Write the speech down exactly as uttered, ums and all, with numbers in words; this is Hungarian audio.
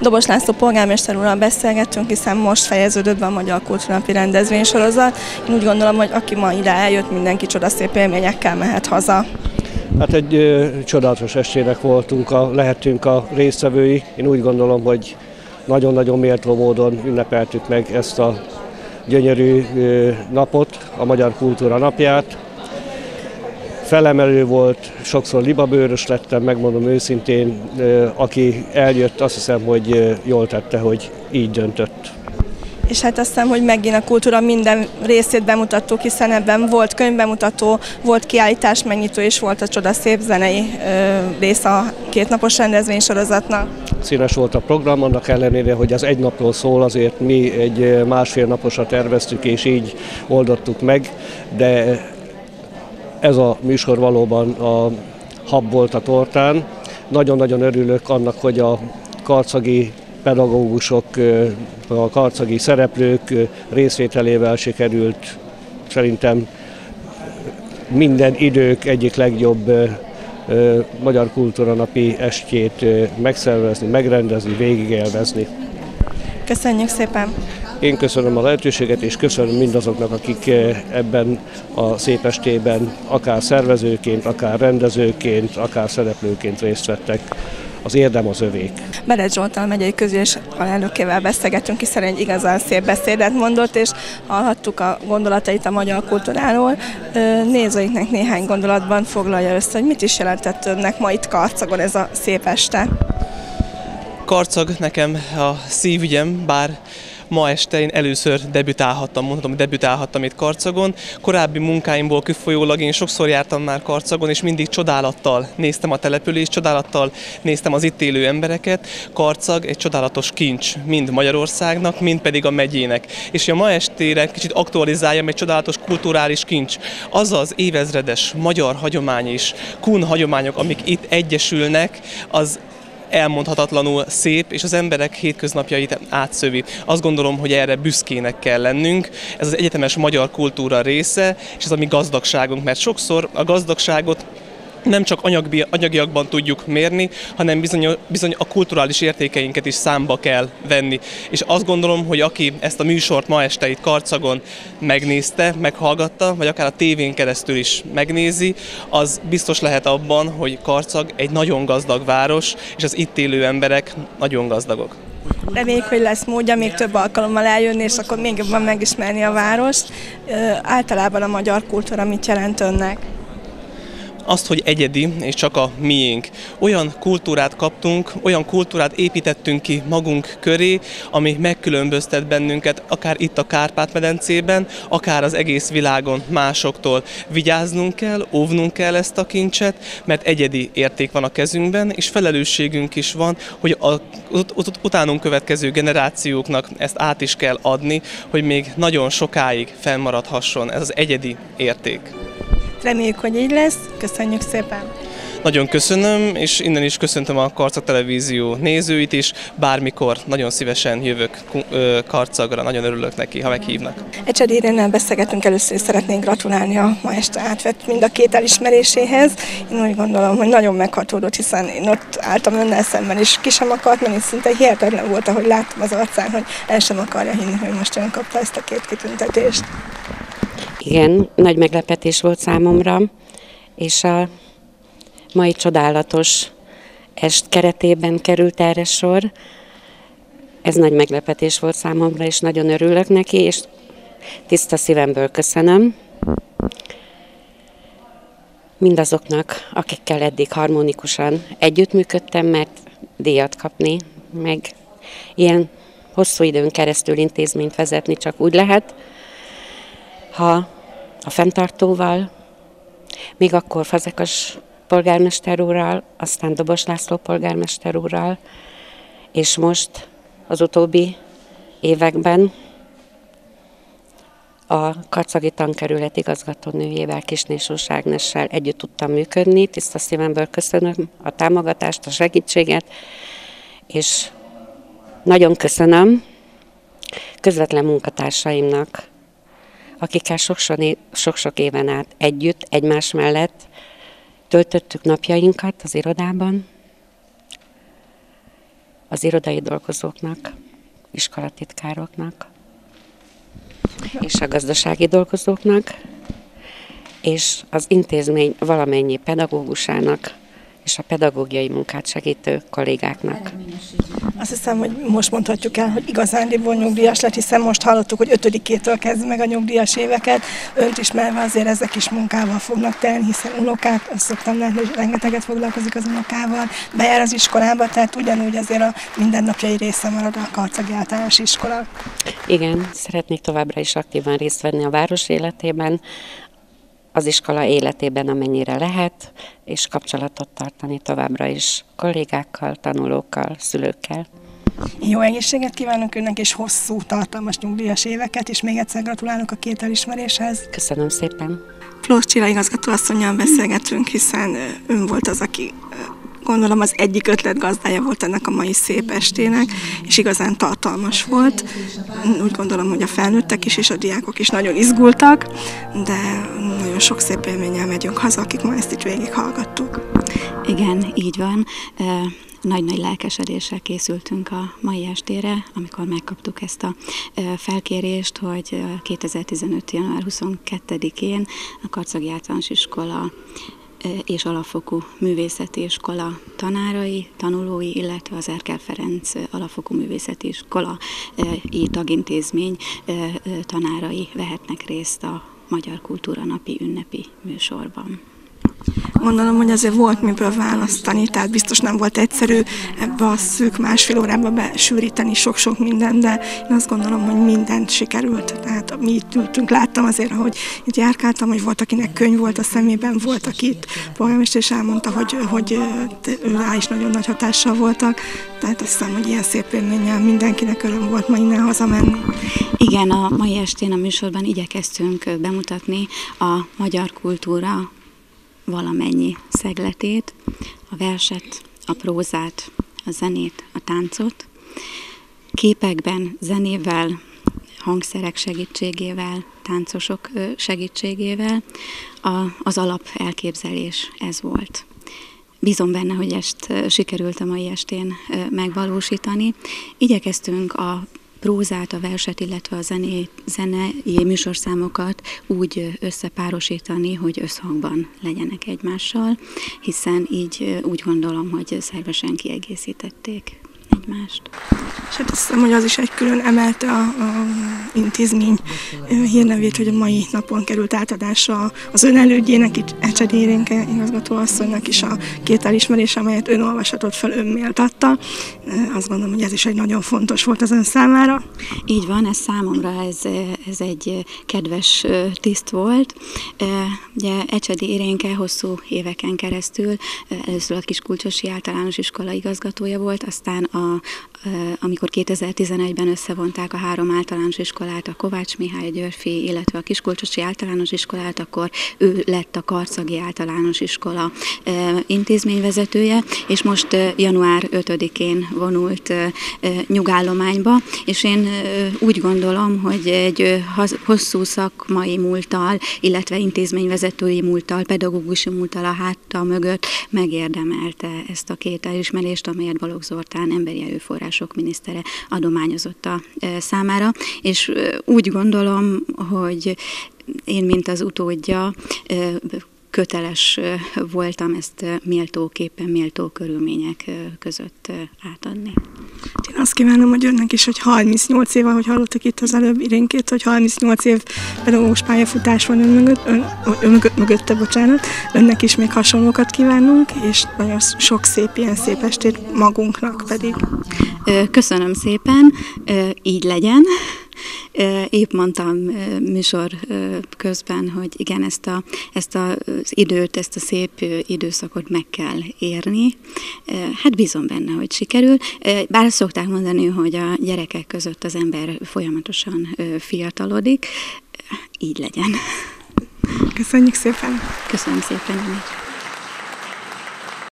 Dobos László polgármester úrral beszélgettünk, hiszen most fejeződött be a Magyar Kultúrnapi rendezvénysorozat. Én úgy gondolom, hogy aki ma ide eljött, mindenki csodaszép élményekkel mehet haza. Hát egy ö, csodálatos estének voltunk, a, lehetünk a résztvevői. Én úgy gondolom, hogy nagyon-nagyon méltó módon ünnepeltük meg ezt a gyönyörű ö, napot, a Magyar Kultúra napját. Felemelő volt, sokszor libabőrös lettem, megmondom őszintén, ö, aki eljött, azt hiszem, hogy ö, jól tette, hogy így döntött. És hát azt hiszem, hogy megint a kultúra minden részét bemutattuk, hiszen ebben volt könyvbemutató, volt kiállítás megnyitó, és volt a csodaszép zenei ö, rész a kétnapos rendezvénysorozatnak. Színes volt a program, annak ellenére, hogy az egy napról szól, azért mi egy másfél naposra terveztük, és így oldottuk meg, de ez a műsor valóban a hab volt a tortán. Nagyon-nagyon örülök annak, hogy a karcagi pedagógusok, a karcagi szereplők részvételével sikerült szerintem minden idők egyik legjobb Magyar Kultúra Napi estjét megszervezni, megrendezni, végigélvezni. Köszönjük szépen! Én köszönöm a lehetőséget, és köszönöm mindazoknak, akik ebben a szép estében akár szervezőként, akár rendezőként, akár szereplőként részt vettek. Az érdem az övék. Berez Zsolttal megyei közgyűlés alelnökével beszélgettünk, hiszen egy igazán szép beszédet mondott, és hallhattuk a gondolatait a magyar kultúráról. Nézőinknek néhány gondolatban foglalja össze, hogy mit is jelentett önnek ma itt Karcagon ez a szép este. Karcag nekem a szívügyem, bár ma este én először debütálhattam, mondhatom, hogy debütálhattam itt Karcagon. Korábbi munkáimból kifolyólag én sokszor jártam már Karcagon, és mindig csodálattal néztem a települést, csodálattal néztem az itt élő embereket. Karcag egy csodálatos kincs, mind Magyarországnak, mind pedig a megyének. És a ma estére kicsit aktualizáljam, egy csodálatos kulturális kincs. Az az évezredes magyar hagyomány és kun hagyományok, amik itt egyesülnek, az elmondhatatlanul szép, és az emberek hétköznapjait átszövi. Azt gondolom, hogy erre büszkének kell lennünk. Ez az egyetemes magyar kultúra része, és ez a mi gazdagságunk, mert sokszor a gazdagságot nem csak anyagiakban tudjuk mérni, hanem bizony, bizony a kulturális értékeinket is számba kell venni. És azt gondolom, hogy aki ezt a műsort ma este itt Karcagon megnézte, meghallgatta, vagy akár a tévén keresztül is megnézi, az biztos lehet abban, hogy Karcag egy nagyon gazdag város, és az itt élő emberek nagyon gazdagok. Reméljük, hogy lesz módja még több alkalommal eljönni, és akkor még jobban megismerni a várost. Általában a magyar kultúra mit jelent önnek? Azt, hogy egyedi, és csak a miénk. Olyan kultúrát kaptunk, olyan kultúrát építettünk ki magunk köré, ami megkülönböztet bennünket, akár itt a Kárpát-medencében, akár az egész világon másoktól. Vigyáznunk kell, óvnunk kell ezt a kincset, mert egyedi érték van a kezünkben, és felelősségünk is van, hogy a ut ut utánunk következő generációknak ezt át is kell adni, hogy még nagyon sokáig fennmaradhasson ez az egyedi érték. Reméljük, hogy így lesz. Köszönjük szépen! Nagyon köszönöm, és innen is köszöntöm a Karcag Televízió nézőit is. Bármikor nagyon szívesen jövök Karcagra, nagyon örülök neki, ha meghívnak. Ecsedi Irénnel beszélgetünk, először szeretnénk gratulálni a ma este átvett mind a két elismeréséhez. Én úgy gondolom, hogy nagyon meghatódott, hiszen én ott álltam önnel szemben, és ki sem akart menni, szinte hihetetlen volt, ahogy láttam az arcán, hogy el sem akarja hinni, hogy most ön kapta ezt a két kitüntetést. Igen, nagy meglepetés volt számomra, és a mai csodálatos est keretében került erre sor. Ez nagy meglepetés volt számomra, és nagyon örülök neki, és tiszta szívemből köszönöm mindazoknak, akikkel eddig harmonikusan együttműködtem, mert díjat kapni, meg ilyen hosszú időn keresztül intézményt vezetni csak úgy lehet, ha a fenntartóval, még akkor Fazekas polgármester úrral, aztán Dobos László polgármester úrral, és most az utóbbi években a karcagi tankerület igazgatónőjével, Kisné-Sós Ágnessel együtt tudtam működni. Tiszta szívemből köszönöm a támogatást, a segítséget, és nagyon köszönöm közvetlen munkatársaimnak, akikkel sok-sok éven át együtt, egymás mellett töltöttük napjainkat az irodában. az irodai dolgozóknak, iskolatitkároknak, és a gazdasági dolgozóknak, és az intézmény valamennyi pedagógusának, és a pedagógiai munkát segítő kollégáknak. Azt hiszem, hogy most mondhatjuk el, hogy igazándiból nyugdíjas lett, hiszen most hallottuk, hogy ötödikétől kezd meg a nyugdíjas éveket. Önt ismerve azért ezek is munkával fognak telni, hiszen unokák, azt szoktam látni, hogy rengeteget foglalkozik az unokával, bejár az iskolába, tehát ugyanúgy azért a mindennapjai része marad a Karcagi Általános Iskola. Igen, szeretnék továbbra is aktívan részt venni a város életében, az iskola életében, amennyire lehet, és kapcsolatot tartani továbbra is kollégákkal, tanulókkal, szülőkkel. Jó egészséget kívánok önnek, és hosszú, tartalmas nyugdíjas éveket, és még egyszer gratulálok a két elismeréshez. Köszönöm szépen. Flósz Csilla igazgatóasszonnyal beszélgetünk, hiszen ön volt az, aki gondolom az egyik ötletgazdája volt ennek a mai szép estének, és igazán tartalmas volt. Úgy gondolom, hogy a felnőttek is és a diákok is nagyon izgultak, de nagyon sok szép élménnyel megyünk haza, akik ma ezt itt végighallgattuk. Igen, így van. Nagy-nagy lelkesedéssel készültünk a mai estére, amikor megkaptuk ezt a felkérést, hogy kétezer-tizenöt. január huszonkettedikén a Karcagi Általános Iskola és Alapfokú Művészeti Iskola tanárai, tanulói, illetve az Erkel Ferenc Alapfokú Művészeti Iskola tagintézmény tanárai vehetnek részt a Magyar Kultúra Napi ünnepi műsorban. Gondolom, hogy azért volt miből választani, tehát biztos nem volt egyszerű ebbe a szűk másfél órába besűríteni sok-sok mindent, de én azt gondolom, hogy mindent sikerült. Tehát mi itt ültünk, láttam azért, ahogy itt járkáltam, hogy volt, akinek könyv volt a szemében, volt, aki itt polgármester is elmondta, hogy, hogy rá is nagyon nagy hatással voltak. Tehát azt hiszem, hogy ilyen szép élménnyel mindenkinek öröm volt ma innen hazamenni. Igen, a mai estén a műsorban igyekeztünk bemutatni a magyar kultúra valamennyi szegletét, a verset, a prózát, a zenét, a táncot. Képekben, zenével, hangszerek segítségével, táncosok segítségével a, az alap elképzelés ez volt. Bízom benne, hogy ezt sikerült a mai estén megvalósítani. Igyekeztünk a prózát, a verset, illetve a zené, zenei műsorszámokat úgy összepárosítani, hogy összhangban legyenek egymással, hiszen így úgy gondolom, hogy szervesen kiegészítették egymást. És hát azt hiszem, hogy az is egy külön emelte a, a intézmény hírnevét, hogy a mai napon került átadásra az ön elődjének, itt Ecsedi Irénke igazgatóasszonynak is a két elismerés, amelyet ön olvashatott fel, ön méltatta. Azt gondolom, hogy ez is egy nagyon fontos volt az ön számára. Így van, ez számomra ez, ez egy kedves tiszt volt. Ugye Ecsedi Irénke hosszú éveken keresztül először a Kiskulcsosi Általános Iskola igazgatója volt, aztán a, amikor kétezer-tizenegyben összevonták a három általános iskolát, a Kovács Mihály Györfi, illetve a Kiskulcsosi Általános Iskolát, akkor ő lett a Karcagi Általános Iskola intézményvezetője, és most január ötödikén vonult nyugállományba, és én úgy gondolom, hogy egy hosszú szakmai múlttal, illetve intézményvezetői múlttal, pedagógusi múlttal a háta mögött megérdemelte ezt a két elismerést, amelyet Balogh Zoltán emberi erőforrások minisztere adományozott a számára, és úgy gondolom, hogy én, mint az utódja, köteles voltam ezt méltóképpen, méltó körülmények között átadni. Én azt kívánom, hogy önnek is, hogy harmincnyolc év, ahogy hallottuk itt az előbb Irénkét, hogy harmincnyolc év pedagógus pályafutás van ön mögött, ön, ön mögött, mögötte, bocsánat, önnek is még hasonlókat kívánunk, és nagyon sok szép, ilyen szép estét magunknak pedig. Köszönöm szépen, így legyen. Épp mondtam műsor közben, hogy igen, ezt, a, ezt az időt, ezt a szép időszakot meg kell érni. Hát bízom benne, hogy sikerül. Bár szokták mondani, hogy a gyerekek között az ember folyamatosan fiatalodik. Így legyen. Köszönjük szépen! Köszönöm szépen, Emi.